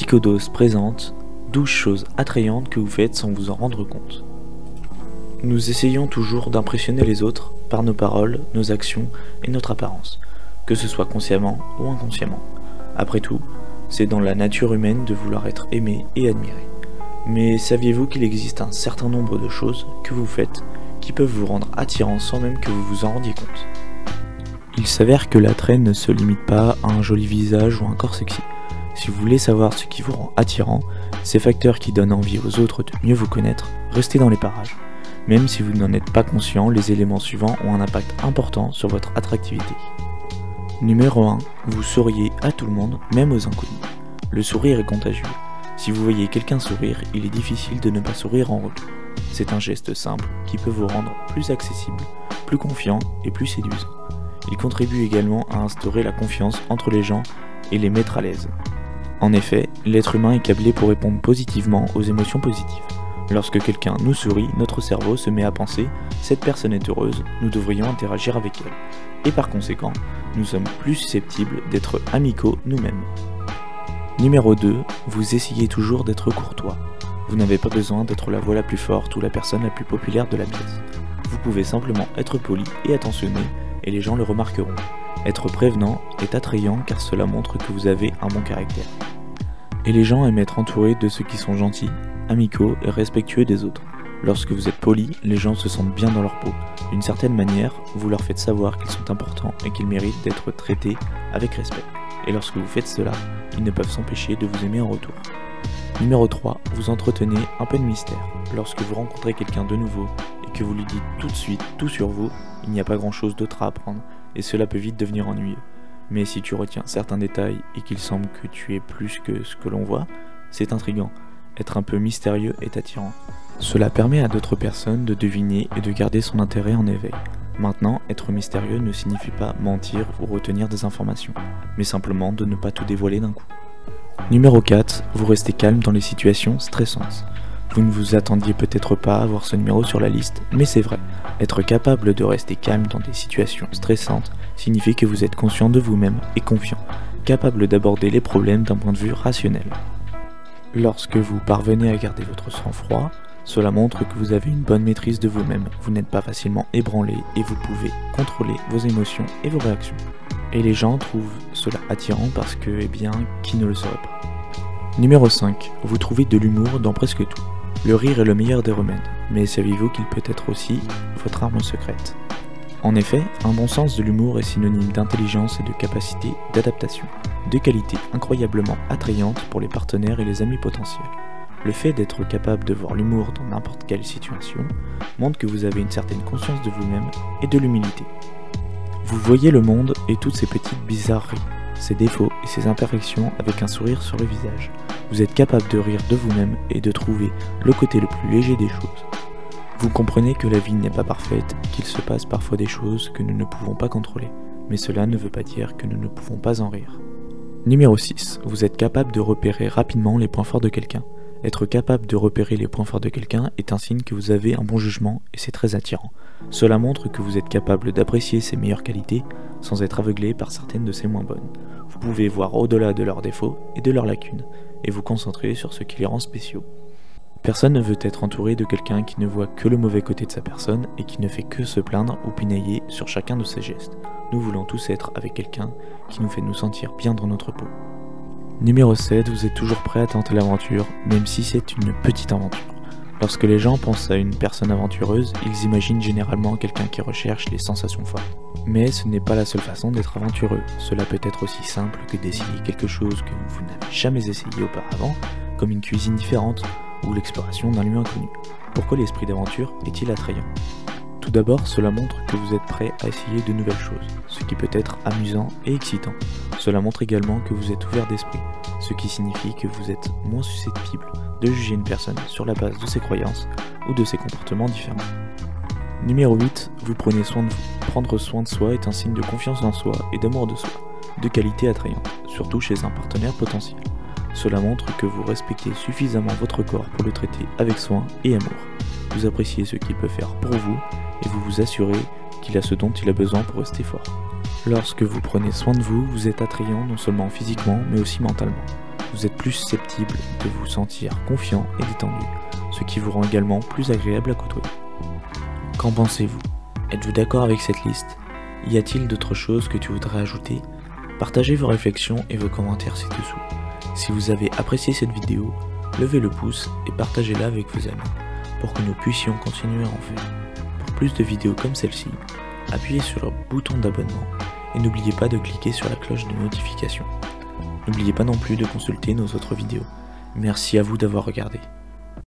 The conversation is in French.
Psychodose présente 12 choses attrayantes que vous faites sans vous en rendre compte. Nous essayons toujours d'impressionner les autres par nos paroles, nos actions et notre apparence, que ce soit consciemment ou inconsciemment. Après tout, c'est dans la nature humaine de vouloir être aimé et admiré. Mais saviez-vous qu'il existe un certain nombre de choses que vous faites qui peuvent vous rendre attirant sans même que vous vous en rendiez compte? Il s'avère que l'attrait ne se limite pas à un joli visage ou un corps sexy. Si vous voulez savoir ce qui vous rend attirant, ces facteurs qui donnent envie aux autres de mieux vous connaître, restez dans les parages. Même si vous n'en êtes pas conscient, les éléments suivants ont un impact important sur votre attractivité. Numéro 1. Vous souriez à tout le monde, même aux inconnus. Le sourire est contagieux. Si vous voyez quelqu'un sourire, il est difficile de ne pas sourire en retour. C'est un geste simple qui peut vous rendre plus accessible, plus confiant et plus séduisant. Il contribue également à instaurer la confiance entre les gens et les mettre à l'aise. En effet, l'être humain est câblé pour répondre positivement aux émotions positives. Lorsque quelqu'un nous sourit, notre cerveau se met à penser « cette personne est heureuse, nous devrions interagir avec elle ». Et par conséquent, nous sommes plus susceptibles d'être amicaux nous-mêmes. Numéro 2. Vous essayez toujours d'être courtois. Vous n'avez pas besoin d'être la voix la plus forte ou la personne la plus populaire de la pièce. Vous pouvez simplement être poli et attentionné et les gens le remarqueront. Être prévenant est attrayant car cela montre que vous avez un bon caractère. Et les gens aiment être entourés de ceux qui sont gentils, amicaux et respectueux des autres. Lorsque vous êtes poli, les gens se sentent bien dans leur peau. D'une certaine manière, vous leur faites savoir qu'ils sont importants et qu'ils méritent d'être traités avec respect. Et lorsque vous faites cela, ils ne peuvent s'empêcher de vous aimer en retour. Numéro 3. Vous entretenez un peu de mystère. Lorsque vous rencontrez quelqu'un de nouveau et que vous lui dites tout de suite tout sur vous, il n'y a pas grand chose d'autre à apprendre et cela peut vite devenir ennuyeux. Mais si tu retiens certains détails et qu'il semble que tu es plus que ce que l'on voit, c'est intriguant. Être un peu mystérieux est attirant. Cela permet à d'autres personnes de deviner et de garder son intérêt en éveil. Maintenant, être mystérieux ne signifie pas mentir ou retenir des informations, mais simplement de ne pas tout dévoiler d'un coup. Numéro 4. Vous restez calme dans les situations stressantes. Vous ne vous attendiez peut-être pas à voir ce numéro sur la liste, mais c'est vrai. Être capable de rester calme dans des situations stressantes signifie que vous êtes conscient de vous-même et confiant, capable d'aborder les problèmes d'un point de vue rationnel. Lorsque vous parvenez à garder votre sang-froid, cela montre que vous avez une bonne maîtrise de vous-même, vous n'êtes pas facilement ébranlé et vous pouvez contrôler vos émotions et vos réactions. Et les gens trouvent cela attirant parce que, eh bien, qui ne le saurait pas. Numéro 5. Vous trouvez de l'humour dans presque tout. Le rire est le meilleur des remèdes, mais saviez-vous qu'il peut être aussi votre arme secrète? En effet, un bon sens de l'humour est synonyme d'intelligence et de capacité d'adaptation, deux qualités incroyablement attrayantes pour les partenaires et les amis potentiels. Le fait d'être capable de voir l'humour dans n'importe quelle situation montre que vous avez une certaine conscience de vous-même et de l'humilité. Vous voyez le monde et toutes ses petites bizarreries, ses défauts et ses imperfections avec un sourire sur le visage. Vous êtes capable de rire de vous-même et de trouver le côté le plus léger des choses. Vous comprenez que la vie n'est pas parfaite, qu'il se passe parfois des choses que nous ne pouvons pas contrôler, mais cela ne veut pas dire que nous ne pouvons pas en rire. Numéro 6. Vous êtes capable de repérer rapidement les points forts de quelqu'un. Être capable de repérer les points forts de quelqu'un est un signe que vous avez un bon jugement et c'est très attirant. Cela montre que vous êtes capable d'apprécier ses meilleures qualités sans être aveuglé par certaines de ses moins bonnes. Vous pouvez voir au-delà de leurs défauts et de leurs lacunes et vous concentrer sur ce qui les rend spéciaux. Personne ne veut être entouré de quelqu'un qui ne voit que le mauvais côté de sa personne et qui ne fait que se plaindre ou pinailler sur chacun de ses gestes. Nous voulons tous être avec quelqu'un qui nous fait nous sentir bien dans notre peau. Numéro 7, vous êtes toujours prêt à tenter l'aventure, même si c'est une petite aventure. Lorsque les gens pensent à une personne aventureuse, ils imaginent généralement quelqu'un qui recherche les sensations fortes. Mais ce n'est pas la seule façon d'être aventureux. Cela peut être aussi simple que d'essayer quelque chose que vous n'avez jamais essayé auparavant, comme une cuisine différente ou l'exploration d'un lieu inconnu. Pourquoi l'esprit d'aventure est-il attrayant? Tout d'abord, cela montre que vous êtes prêt à essayer de nouvelles choses, ce qui peut être amusant et excitant. Cela montre également que vous êtes ouvert d'esprit, ce qui signifie que vous êtes moins susceptible de juger une personne sur la base de ses croyances ou de ses comportements différents. Numéro 8. Vous prenez soin de vous. Prendre soin de soi est un signe de confiance en soi et d'amour de soi, de qualité attrayante, surtout chez un partenaire potentiel. Cela montre que vous respectez suffisamment votre corps pour le traiter avec soin et amour. Vous appréciez ce qu'il peut faire pour vous et vous vous assurez qu'il a ce dont il a besoin pour rester fort. Lorsque vous prenez soin de vous, vous êtes attrayant non seulement physiquement mais aussi mentalement. vous êtes plus susceptible de vous sentir confiant et détendu, ce qui vous rend également plus agréable à côtoyer. Qu'en pensez-vous? Êtes-vous d'accord avec cette liste? Y a-t-il d'autres choses que tu voudrais ajouter? Partagez vos réflexions et vos commentaires ci-dessous. Si vous avez apprécié cette vidéo, levez le pouce et partagez-la avec vos amis, pour que nous puissions continuer à en faire. Pour plus de vidéos comme celle-ci, appuyez sur le bouton d'abonnement et n'oubliez pas de cliquer sur la cloche de notification. N'oubliez pas non plus de consulter nos autres vidéos. Merci à vous d'avoir regardé.